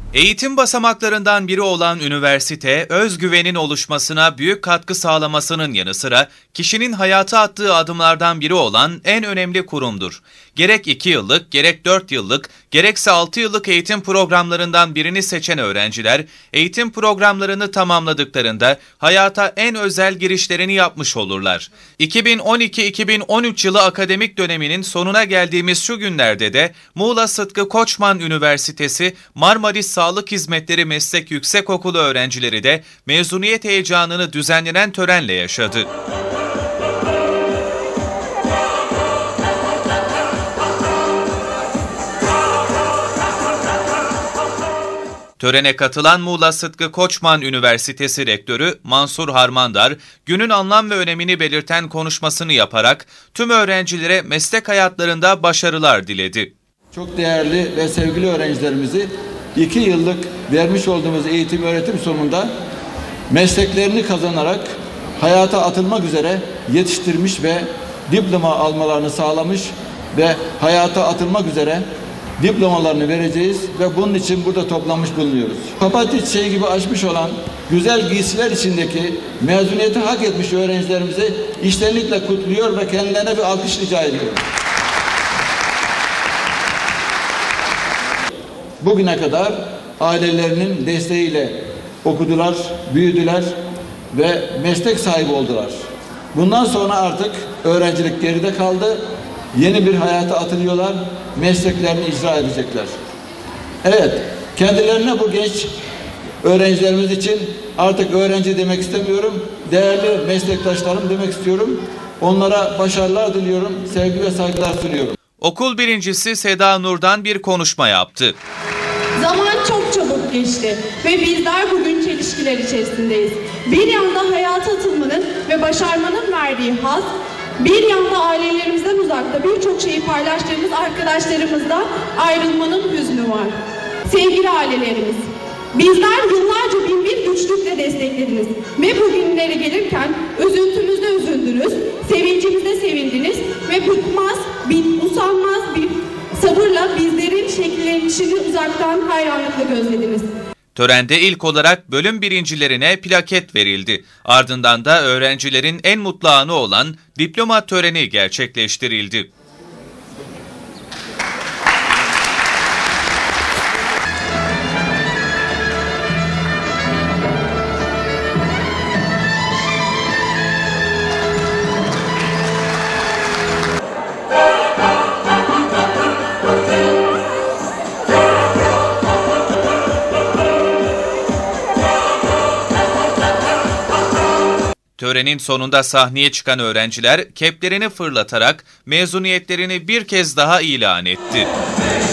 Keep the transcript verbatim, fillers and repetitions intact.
Eğitim basamaklarından biri olan üniversite, özgüvenin oluşmasına büyük katkı sağlamasının yanı sıra kişinin hayata attığı adımlardan biri olan en önemli kurumdur. Gerek iki yıllık, gerek dört yıllık, gerekse altı yıllık eğitim programlarından birini seçen öğrenciler, eğitim programlarını tamamladıklarında hayata en özel girişlerini yapmış olurlar. iki bin on iki iki bin on üç yılı akademik döneminin sonuna geldiğimiz şu günlerde de Muğla Sıtkı Koçman Üniversitesi Marmaris Sağlık Hizmetleri Meslek Yüksekokulu öğrencileri de mezuniyet heyecanını düzenlenen törenle yaşadı. Törene katılan Muğla Sıtkı Koçman Üniversitesi Rektörü Mansur Harmandar, günün anlam ve önemini belirten konuşmasını yaparak tüm öğrencilere meslek hayatlarında başarılar diledi. Çok değerli ve sevgili öğrencilerimizi iki yıllık vermiş olduğumuz eğitim öğretim sonunda mesleklerini kazanarak hayata atılmak üzere yetiştirmiş ve diploma almalarını sağlamış ve hayata atılmak üzere diplomalarını vereceğiz ve bunun için burada toplanmış bulunuyoruz. Papatya çiçeği gibi açmış olan güzel giysiler içindeki mezuniyeti hak etmiş öğrencilerimizi içtenlikle kutluyor ve kendilerine bir alkış rica ediyorum. Bugüne kadar ailelerinin desteğiyle okudular, büyüdüler ve meslek sahibi oldular. Bundan sonra artık öğrencilik geride kaldı. Yeni bir hayata atılıyorlar, mesleklerini icra edecekler. Evet, kendilerine bu genç öğrencilerimiz için artık öğrenci demek istemiyorum, değerli meslektaşlarım demek istiyorum. Onlara başarılar diliyorum, sevgi ve saygılar sunuyorum. Okul birincisi Seda Nur'dan bir konuşma yaptı. Zaman çok çabuk geçti ve bizler bugün çelişkiler içerisindeyiz. Bir yanda hayata atılmanın ve başarmanın verdiği haz, bir yanda ailelerimizden uzakta birçok şeyi paylaştığımız arkadaşlarımızla ayrılmanın hüznü var. Sevgili ailelerimiz, bizler yıllarca bin bir güçlükle desteklediniz ve bugünlere gelirken üzüntümüzde üzüldünüz, sevincimizde sevindiniz ve bıkmaz, bir usanmaz bir sabırla bizlerin şekillenişini uzaktan hayranlıkla gözlediniz. Törende ilk olarak bölüm birincilerine plaket verildi. Ardından da öğrencilerin en mutlu anı olan diploma töreni gerçekleştirildi. Törenin sonunda sahneye çıkan öğrenciler keplerini fırlatarak mezuniyetlerini bir kez daha ilan etti.